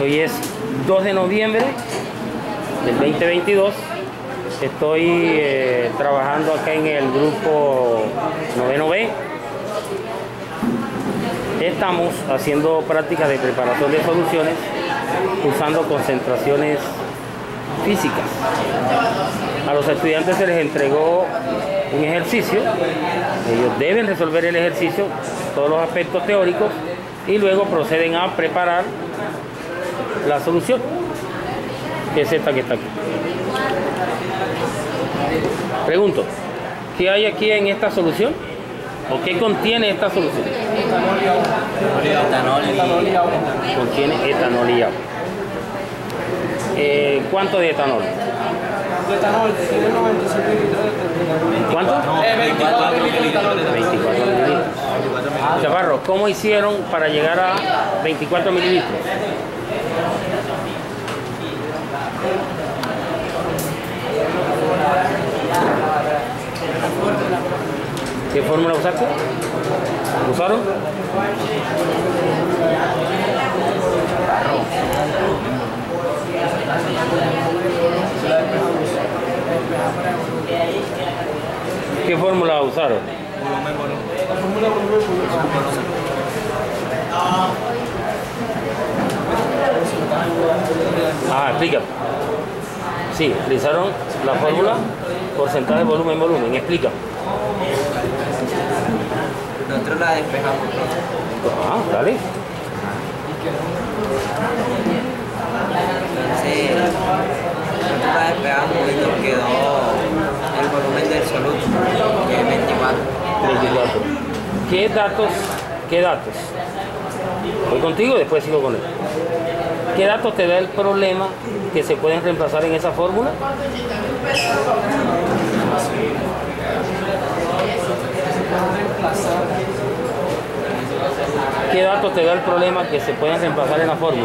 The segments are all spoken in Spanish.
Hoy es 2 de noviembre del 2022. Estoy trabajando acá en el grupo 9B. Estamos haciendo prácticas de preparación de soluciones usando concentraciones físicas. A los estudiantes se les entregó un ejercicio. Ellos deben resolver el ejercicio, todos los aspectos teóricos, y luego proceden a preparar la solución, que es esta que está aquí. Pregunto, ¿qué hay aquí en esta solución? ¿O qué contiene esta solución? Etanol y agua. Contiene etanol y agua. ¿Cuánto de etanol? De etanol, tiene 95 mililitros de etanol. ¿Cuánto? 24 mililitros de etanol. 24 mililitros. Chaparro, ¿cómo hicieron para llegar a 24 mililitros? ¿Qué fórmula usaste? ¿Usaron? ¿Qué fórmula usaron? Explica. Sí, utilizaron la fórmula porcentaje, volumen, volumen. Explica. Nosotros la despejamos. Dale. Entonces, nosotros la despejamos y nos quedó el volumen del soluto, que es 24. 24. ¿Qué datos? Voy contigo y después sigo con él. ¿Qué datos te da el problema que se pueden reemplazar en esa fórmula? ¿Qué datos te da el problema que se pueden reemplazar en la fórmula?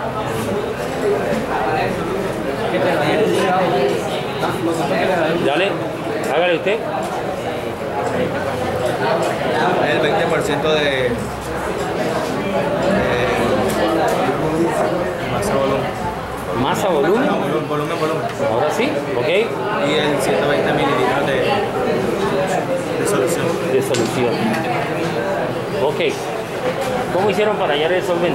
Dale, hágale usted. El 20% de masa volumen. Masa, volumen. Volumen. Ahora sí, ok. Y el 120 mililitros de solución. De solución. Ok. ¿Cómo hicieron para hallar el solvente?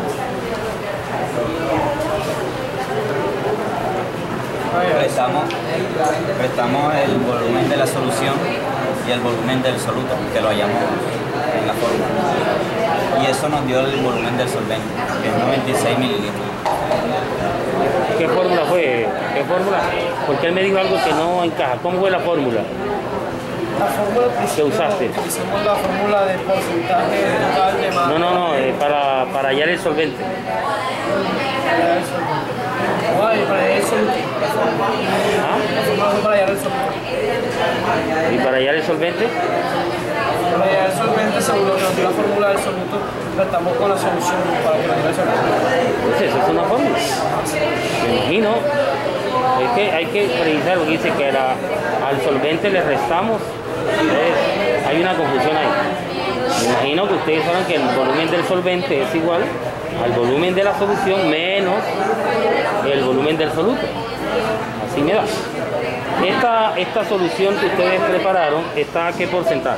Prestamos el volumen de la solución y el volumen del soluto, que lo hallamos en la fórmula. Y eso nos dio el volumen del solvente, que es 96 mililitros. ¿Qué fórmula fue? ¿Qué fórmula? Porque él me dijo algo que no encaja. ¿Cómo fue la fórmula? La fórmula ¿Qué usaste? Utilizamos la fórmula de porcentaje total de masa. No, para hallar el solvente. Para hallar el soluto. La fórmula fue para hallar el soluto. ¿Y para hallar el solvente? Para hallar el solvente, según lo que nos dio la fórmula del soluto, tratamos con la solución para que nos diera el solvente. Pues eso es una fórmula. Me imagino. Es que hay que precisar lo que dice que al solvente le restamos. Entonces, hay una confusión ahí. Me imagino que ustedes saben que el volumen del solvente es igual al volumen de la solución menos el volumen del soluto. Así me da. Esta solución que ustedes prepararon está a qué porcentaje?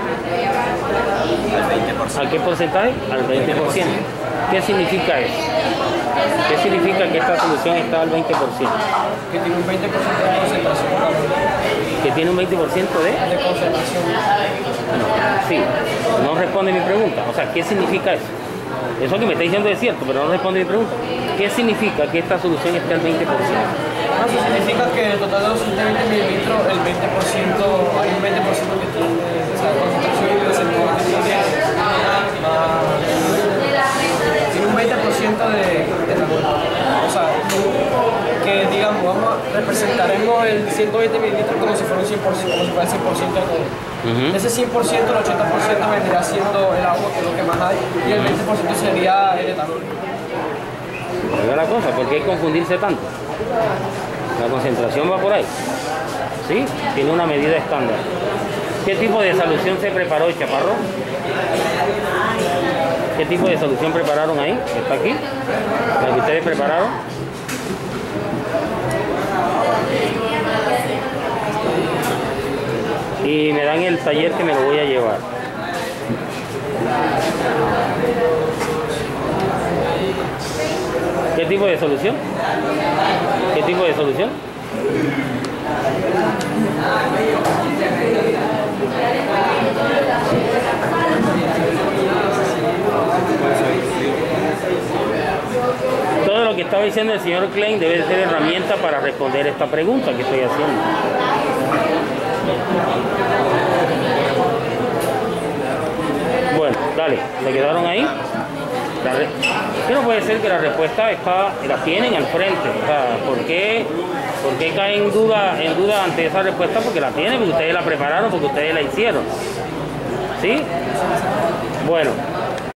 Al 20%. ¿A qué porcentaje? Al 20%. ¿Qué significa eso? ¿Qué significa que esta solución está al 20%? Que tiene un 20% de concentración. ¿Que tiene un 20% de concentración? No, sí, no responde mi pregunta. O sea, ¿qué significa eso? Eso que me está diciendo es cierto, pero no responde mi pregunta. ¿Qué significa que esta solución esté al 20%? Eso significa que el total de los 120 mililitros, el 20%, hay un 20% que tiene esa concentración y el centro que tiene un 20% de etanol. O sea, que digamos, representaremos el 120 mililitros como si fuera un 100%, como si fuera el 100% de todo. De ese 100%, el 80% vendría siendo el agua, que es lo que más hay, y el 20% sería el etanol. Oiga la cosa, ¿por qué confundirse tanto? La concentración va por ahí. ¿Sí? Tiene una medida estándar. ¿Qué tipo de solución se preparó, Chaparro? ¿Qué tipo de solución prepararon ahí? ¿Está aquí? ¿La que ustedes prepararon? Y me dan el taller que me lo voy a llevar. ¿Qué tipo de solución? ¿Qué tipo de solución? Todo lo que estaba diciendo el señor Klein debe ser herramienta para responder esta pregunta que estoy haciendo. Bueno, dale, ¿se quedaron ahí? ¿Qué no puede ser que la respuesta la tienen al frente? O sea, ¿por qué caen en duda ante esa respuesta? Porque la tienen, porque ustedes la prepararon, porque ustedes la hicieron. ¿Sí? Bueno.